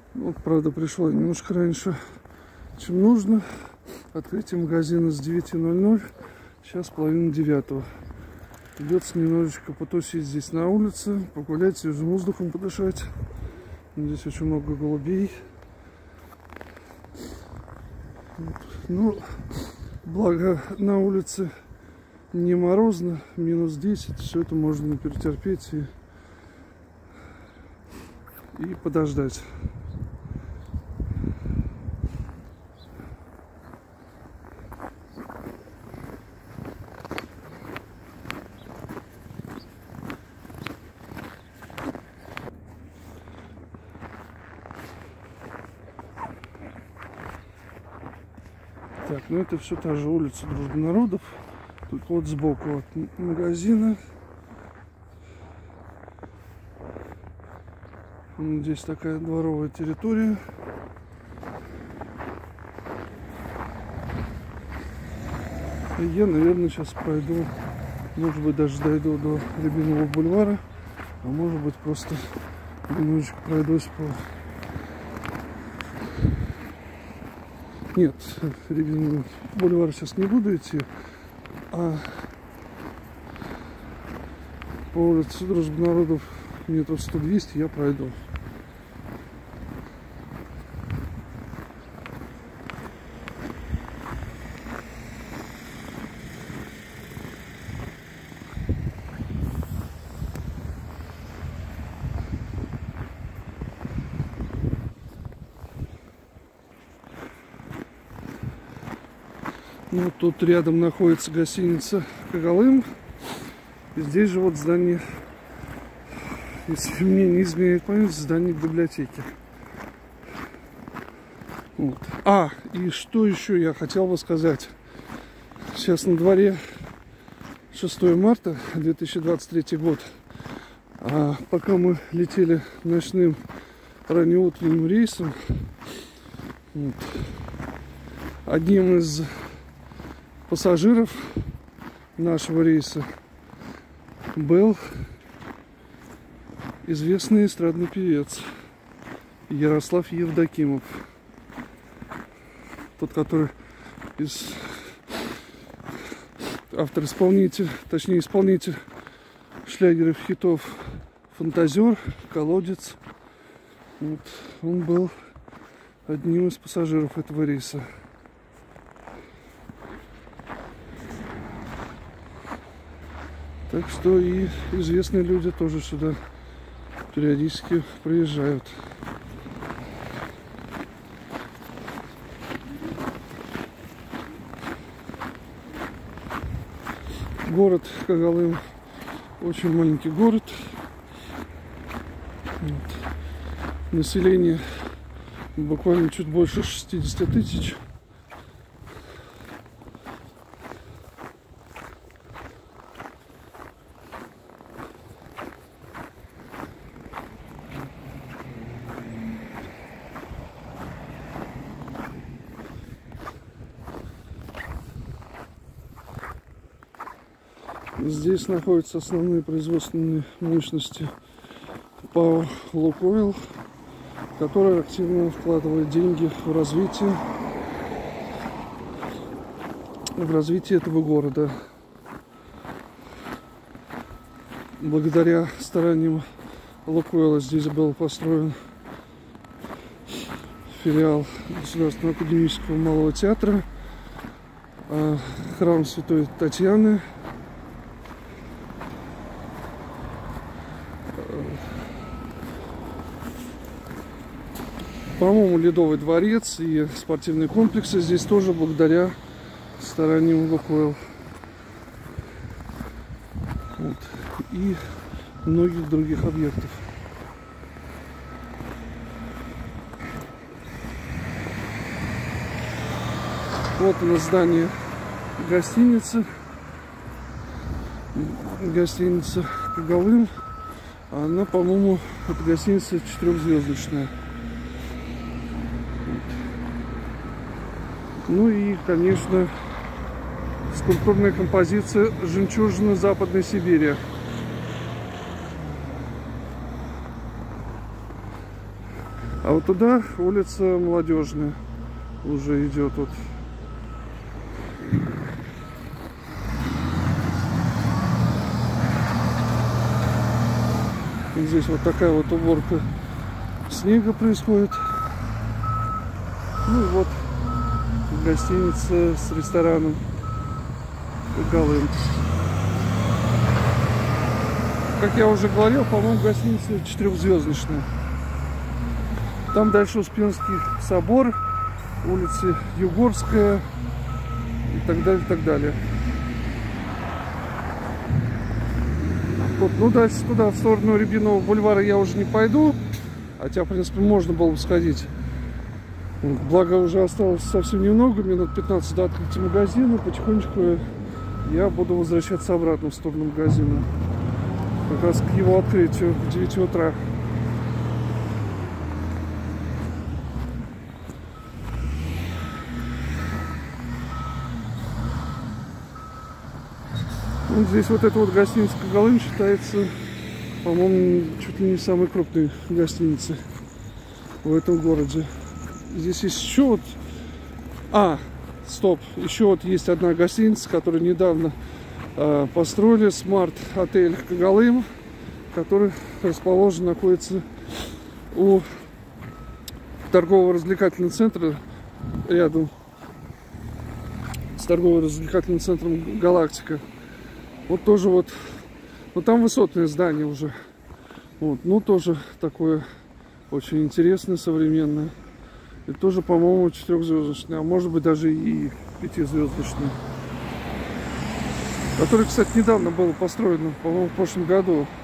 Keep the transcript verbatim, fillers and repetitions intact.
Вот, правда, пришло немножко раньше, чем нужно. Открытие магазина с девяти ноль-ноль. Сейчас половина девятого. Придется немножечко потусить здесь на улице, погулять, свежим воздухом подышать. Здесь очень много голубей. Вот. Ну, благо на улице не морозно, минус десять. Все это можно перетерпеть и, и подождать. Так, ну это все та же улица Дружбы народов, только вот сбоку от магазина. Здесь такая дворовая территория. И я, наверное, сейчас пройду, может быть, даже дойду до Рябинового бульвара, а может быть, просто немножечко пройдусь по... Нет, Рябиновый бульвар сейчас не буду идти, а по улице Дружбы народов метров сто-двести я пройду. Ну, тут рядом находится гостиница Когалым. И здесь же вот здание, если мне не изменяет память, здание библиотеки. Вот. А, и что еще я хотел бы сказать. Сейчас на дворе шестое марта две тысячи двадцать третий год. А пока мы летели ночным раннеутренним рейсом, вот, одним из пассажиров нашего рейса был известный эстрадный певец Ярослав Евдокимов. Тот, который из... автор-исполнитель, точнее исполнитель шлягеров, хитов «Фантазер», «Колодец». Вот. Он был одним из пассажиров этого рейса. Так что и известные люди тоже сюда периодически приезжают. Город Когалым очень маленький город. Вот. Население буквально чуть больше шестидесяти тысяч. Здесь находятся основные производственные мощности ПАО «Лукойл», которая активно вкладывает деньги в развитие, в развитие этого города. Благодаря стараниям «Лукойла» здесь был построен филиал Государственного академического малого театра, храм Святой Татьяны, по-моему, Ледовый дворец и спортивные комплексы здесь тоже благодаря стараниям «Лукойл». Вот. И многих других объектов. Вот оно, здание гостиницы. Гостиница Когалым. Она, по-моему, это гостиница четырехзвездочная. Ну и, конечно, скульптурная композиция «Жемчужина Западной Сибири». А вот туда улица Молодежная уже идет. Вот. И здесь вот такая вот уборка снега происходит. Ну и вот гостиница с рестораном Когалым. Как я уже говорил, по-моему, гостиница четырехзвездочная. Там дальше Успенский собор, улица Югорская и так далее, и так далее. Вот, ну дальше туда, в сторону Рябинового бульвара, я уже не пойду. Хотя, в принципе, можно было бы сходить. Благо, уже осталось совсем немного, минут пятнадцать до открытия магазина. Потихонечку я буду возвращаться обратно в сторону магазина. Как раз к его открытию в девять утра. Вот здесь вот эта вот гостиница Когалым считается, по-моему, чуть ли не самой крупной гостиницей в этом городе. Здесь есть еще вот... А, стоп. Еще вот есть одна гостиница, которую недавно э, построили. Смарт-отель Когалым, который расположен, находится у торгово-развлекательного центра рядом с торгово-развлекательным центром Галактика. Вот тоже вот... Ну, там высотное здание уже. Вот, ну, тоже такое очень интересное, современное. И тоже, по-моему, четырехзвездочное, а может быть даже и пятизвездочное. Которое, кстати, недавно было построено, по-моему, в прошлом году.